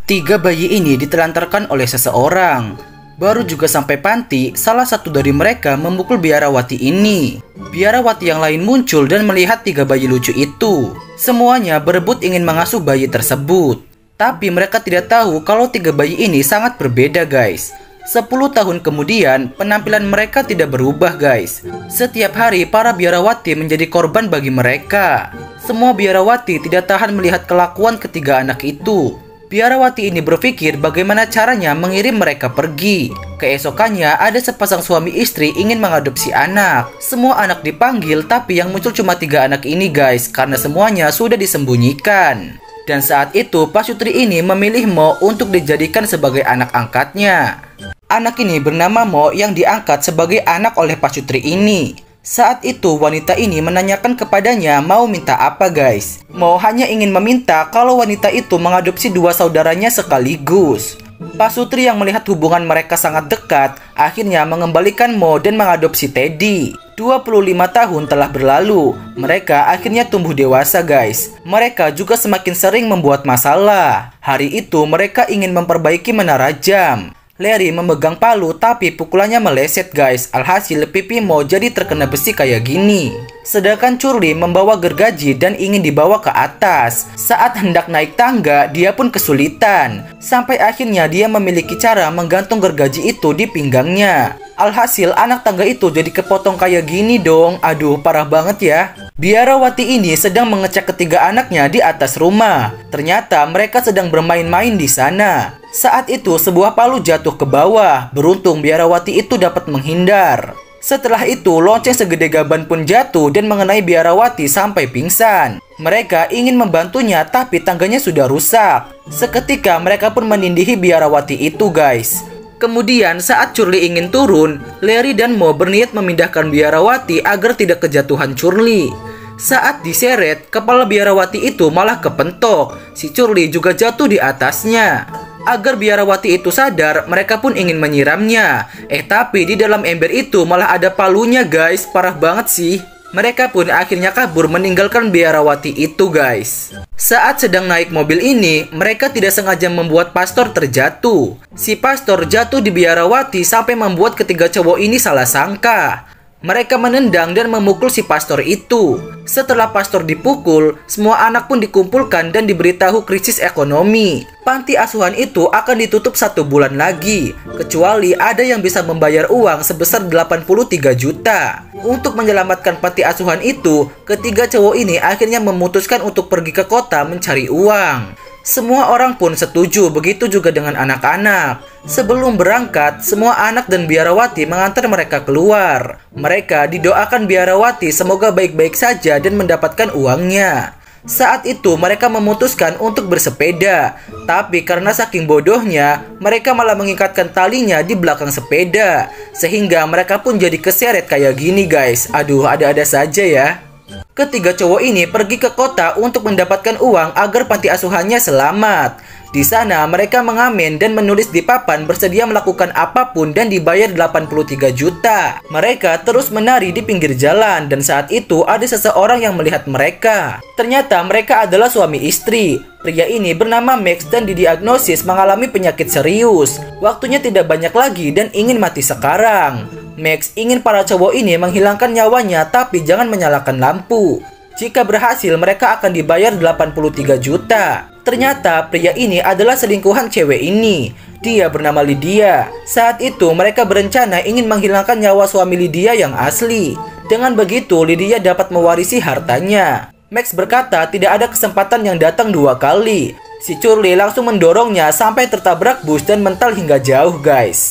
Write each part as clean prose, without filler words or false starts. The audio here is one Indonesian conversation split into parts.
Tiga bayi ini ditelantarkan oleh seseorang. Baru juga sampai panti, salah satu dari mereka memukul biarawati ini. Biarawati yang lain muncul dan melihat tiga bayi lucu itu. Semuanya berebut ingin mengasuh bayi tersebut. Tapi mereka tidak tahu kalau tiga bayi ini sangat berbeda guys. 10 tahun kemudian, penampilan mereka tidak berubah guys. Setiap hari para biarawati menjadi korban bagi mereka. Semua biarawati tidak tahan melihat kelakuan ketiga anak itu. Biarawati ini berpikir bagaimana caranya mengirim mereka pergi. Keesokannya ada sepasang suami istri ingin mengadopsi anak. Semua anak dipanggil tapi yang muncul cuma tiga anak ini guys, karena semuanya sudah disembunyikan. Dan saat itu Pak Sutri ini memilih Mo untuk dijadikan sebagai anak angkatnya. Anak ini bernama Mo yang diangkat sebagai anak oleh Pak Sutri ini. Saat itu wanita ini menanyakan kepadanya mau minta apa guys. Mo hanya ingin meminta kalau wanita itu mengadopsi dua saudaranya sekaligus. Pak Sutri yang melihat hubungan mereka sangat dekat, akhirnya mengembalikan Mo dan mengadopsi Teddy. 25 tahun telah berlalu, mereka akhirnya tumbuh dewasa guys. Mereka juga semakin sering membuat masalah. Hari itu mereka ingin memperbaiki menara jam. Larry memegang palu tapi pukulannya meleset guys. Alhasil pipi Mo jadi terkena besi kayak gini. Sedangkan Curly membawa gergaji dan ingin dibawa ke atas. Saat hendak naik tangga, dia pun kesulitan. Sampai akhirnya dia memiliki cara menggantung gergaji itu di pinggangnya. Alhasil anak tangga itu jadi kepotong kayak gini dong. Aduh, parah banget ya. Biarawati ini sedang mengecek ketiga anaknya di atas rumah. Ternyata mereka sedang bermain-main di sana. Saat itu sebuah palu jatuh ke bawah. Beruntung biarawati itu dapat menghindar. Setelah itu lonceng segede gaban pun jatuh dan mengenai biarawati sampai pingsan. Mereka ingin membantunya tapi tangganya sudah rusak. Seketika mereka pun menindihi biarawati itu guys. Kemudian saat Curly ingin turun, Larry dan Mo berniat memindahkan biarawati agar tidak kejatuhan Curly. Saat diseret, kepala biarawati itu malah kepentok. Si Curly juga jatuh di atasnya. Agar biarawati itu sadar, mereka pun ingin menyiramnya. Tapi di dalam ember itu malah ada palunya guys. Parah banget sih. Mereka pun akhirnya kabur meninggalkan biarawati itu guys. Saat sedang naik mobil ini, mereka tidak sengaja membuat pastor terjatuh. Si pastor jatuh di biarawati sampai membuat ketiga cowok ini salah sangka. Mereka menendang dan memukul si pastor itu. Setelah pastor dipukul, semua anak pun dikumpulkan dan diberitahu krisis ekonomi. Panti asuhan itu akan ditutup 1 bulan lagi, kecuali ada yang bisa membayar uang sebesar 83 juta. Untuk menyelamatkan panti asuhan itu, ketiga cowok ini akhirnya memutuskan untuk pergi ke kota mencari uang. Semua orang pun setuju, begitu juga dengan anak-anak. Sebelum berangkat, semua anak dan biarawati mengantar mereka keluar. Mereka didoakan biarawati semoga baik-baik saja dan mendapatkan uangnya. Saat itu mereka memutuskan untuk bersepeda. Tapi karena saking bodohnya, mereka malah mengikatkan talinya di belakang sepeda. Sehingga mereka pun jadi keseret kayak gini guys. Aduh, ada-ada saja ya. Ketiga cowok ini pergi ke kota untuk mendapatkan uang agar panti asuhannya selamat. Di sana mereka mengamen dan menulis di papan bersedia melakukan apapun dan dibayar 83 juta. Mereka terus menari di pinggir jalan dan saat itu ada seseorang yang melihat mereka. Ternyata mereka adalah suami istri. Pria ini bernama Max dan didiagnosis mengalami penyakit serius. Waktunya tidak banyak lagi dan ingin mati sekarang. Max ingin para cowok ini menghilangkan nyawanya tapi jangan menyalakan lampu. Jika berhasil mereka akan dibayar 83 juta. Ternyata pria ini adalah selingkuhan cewek ini. Dia bernama Lydia. Saat itu mereka berencana ingin menghilangkan nyawa suami Lydia yang asli. Dengan begitu Lydia dapat mewarisi hartanya. Max berkata tidak ada kesempatan yang datang 2 kali. Si Curly langsung mendorongnya sampai tertabrak bus dan mental hingga jauh guys.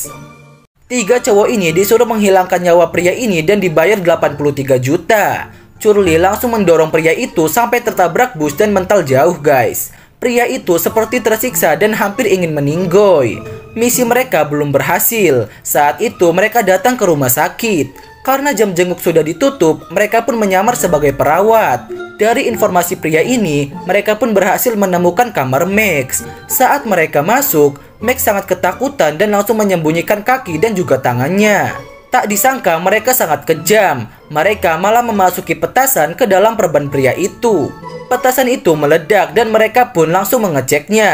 3 cowok ini disuruh menghilangkan nyawa pria ini dan dibayar 83 juta. Curly langsung mendorong pria itu sampai tertabrak bus dan mental jauh guys. Pria itu seperti tersiksa dan hampir ingin meninggoy. Misi mereka belum berhasil. Saat itu mereka datang ke rumah sakit. Karena jam jenguk sudah ditutup, mereka pun menyamar sebagai perawat. Dari informasi pria ini, mereka pun berhasil menemukan kamar Max. Saat mereka masuk, Max sangat ketakutan dan langsung menyembunyikan kaki dan juga tangannya. Tak disangka mereka sangat kejam. Mereka malah memasuki petasan ke dalam perban pria itu. Petasan itu meledak dan mereka pun langsung mengeceknya.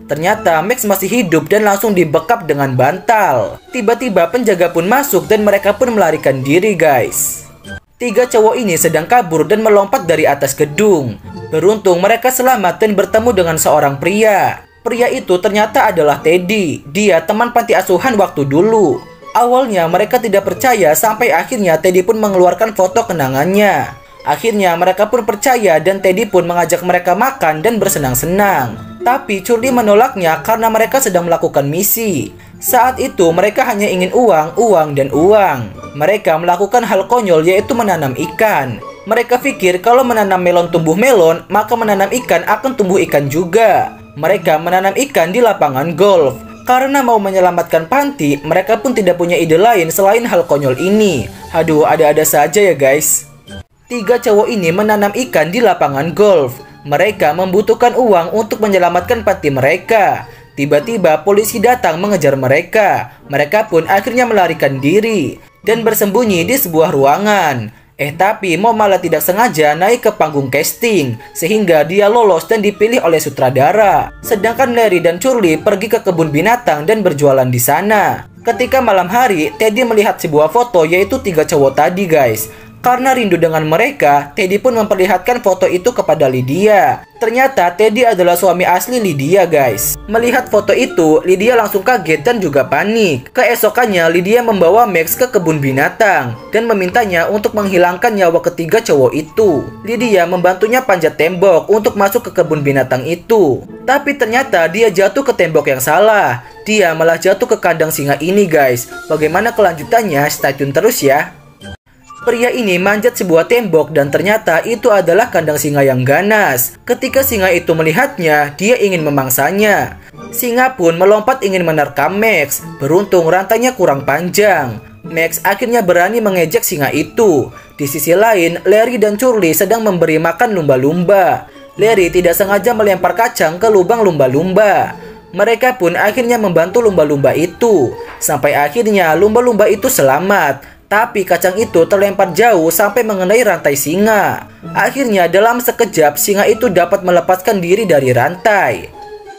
Ternyata Max masih hidup dan langsung dibekap dengan bantal. Tiba-tiba penjaga pun masuk dan mereka pun melarikan diri guys. 3 cowok ini sedang kabur dan melompat dari atas gedung. Beruntung mereka selamat dan bertemu dengan seorang pria. Pria itu ternyata adalah Teddy. Dia teman panti asuhan waktu dulu. Awalnya mereka tidak percaya sampai akhirnya Teddy pun mengeluarkan foto kenangannya. Akhirnya mereka pun percaya dan Teddy pun mengajak mereka makan dan bersenang-senang. Tapi Curly menolaknya karena mereka sedang melakukan misi. Saat itu mereka hanya ingin uang, uang, dan uang. Mereka melakukan hal konyol yaitu menanam ikan. Mereka pikir kalau menanam melon tumbuh melon, maka menanam ikan akan tumbuh ikan juga. Mereka menanam ikan di lapangan golf. Karena mau menyelamatkan panti, mereka pun tidak punya ide lain selain hal konyol ini. Aduh, ada-ada saja ya guys. 3 cowok ini menanam ikan di lapangan golf. Mereka membutuhkan uang untuk menyelamatkan panti mereka. Tiba-tiba polisi datang mengejar mereka. Mereka pun akhirnya melarikan diri dan bersembunyi di sebuah ruangan. Tapi Mo malah tidak sengaja naik ke panggung casting sehingga dia lolos dan dipilih oleh sutradara. Sedangkan Larry dan Curly pergi ke kebun binatang dan berjualan di sana. Ketika malam hari, Teddy melihat sebuah foto yaitu 3 cowok tadi guys. Karena rindu dengan mereka, Teddy pun memperlihatkan foto itu kepada Lydia. Ternyata Teddy adalah suami asli Lydia guys. Melihat foto itu, Lydia langsung kaget dan juga panik. Keesokannya, Lydia membawa Max ke kebun binatang dan memintanya untuk menghilangkan nyawa ketiga cowok itu. Lydia membantunya panjat tembok untuk masuk ke kebun binatang itu. Tapi ternyata dia jatuh ke tembok yang salah. Dia malah jatuh ke kandang singa ini guys. Bagaimana kelanjutannya? Stay tune terus ya. Pria ini manjat sebuah tembok dan ternyata itu adalah kandang singa yang ganas. Ketika singa itu melihatnya, dia ingin memangsanya. Singa pun melompat ingin menerkam Max. Beruntung rantainya kurang panjang. Max akhirnya berani mengejek singa itu. Di sisi lain, Larry dan Curly sedang memberi makan lumba-lumba. Larry tidak sengaja melempar kacang ke lubang lumba-lumba. Mereka pun akhirnya membantu lumba-lumba itu. Sampai akhirnya lumba-lumba itu selamat. Tapi kacang itu terlempar jauh sampai mengenai rantai singa. Akhirnya dalam sekejap singa itu dapat melepaskan diri dari rantai.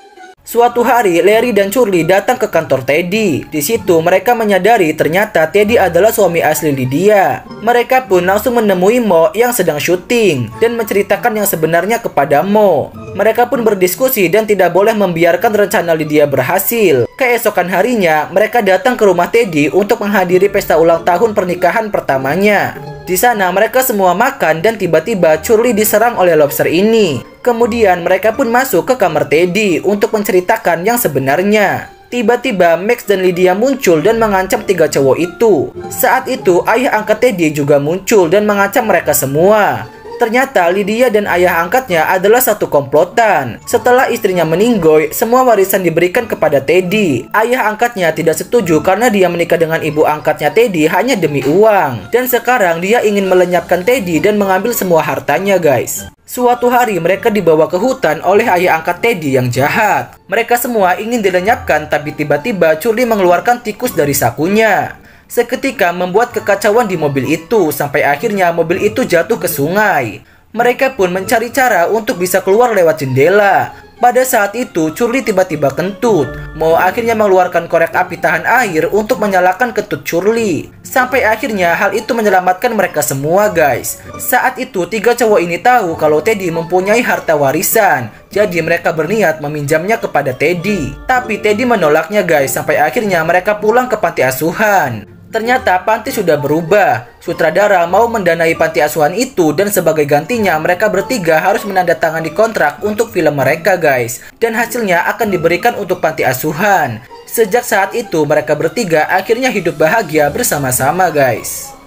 Suatu hari, Larry dan Curly datang ke kantor Teddy. Di situ mereka menyadari ternyata Teddy adalah suami asli Lydia. Mereka pun langsung menemui Mo yang sedang syuting dan menceritakan yang sebenarnya kepada Mo. Mereka pun berdiskusi dan tidak boleh membiarkan rencana Lydia berhasil. Keesokan harinya, mereka datang ke rumah Teddy untuk menghadiri pesta ulang tahun pernikahan pertamanya. Di sana mereka semua makan dan tiba-tiba Curly diserang oleh lobster ini. Kemudian mereka pun masuk ke kamar Teddy untuk menceritakan yang sebenarnya. Tiba-tiba Max dan Lydia muncul dan mengancam 3 cowok itu. Saat itu ayah angkat Teddy juga muncul dan mengancam mereka semua. Ternyata Lydia dan ayah angkatnya adalah satu komplotan. Setelah istrinya meninggoy, semua warisan diberikan kepada Teddy. Ayah angkatnya tidak setuju karena dia menikah dengan ibu angkatnya Teddy hanya demi uang. Dan sekarang dia ingin melenyapkan Teddy dan mengambil semua hartanya guys. Suatu hari mereka dibawa ke hutan oleh ayah angkat Teddy yang jahat. Mereka semua ingin dilenyapkan tapi tiba-tiba Curly mengeluarkan tikus dari sakunya. Seketika membuat kekacauan di mobil itu sampai akhirnya mobil itu jatuh ke sungai. Mereka pun mencari cara untuk bisa keluar lewat jendela. Pada saat itu Curly tiba-tiba kentut. Mo akhirnya mengeluarkan korek api tahan air untuk menyalakan kentut Curly. Sampai akhirnya hal itu menyelamatkan mereka semua guys. Saat itu 3 cowok ini tahu kalau Teddy mempunyai harta warisan. Jadi mereka berniat meminjamnya kepada Teddy. Tapi Teddy menolaknya guys. Sampai akhirnya mereka pulang ke panti asuhan. Ternyata panti sudah berubah. Sutradara mau mendanai panti asuhan itu dan sebagai gantinya mereka bertiga harus menandatangani kontrak untuk film mereka guys. Dan hasilnya akan diberikan untuk panti asuhan. Sejak saat itu mereka bertiga akhirnya hidup bahagia bersama-sama guys.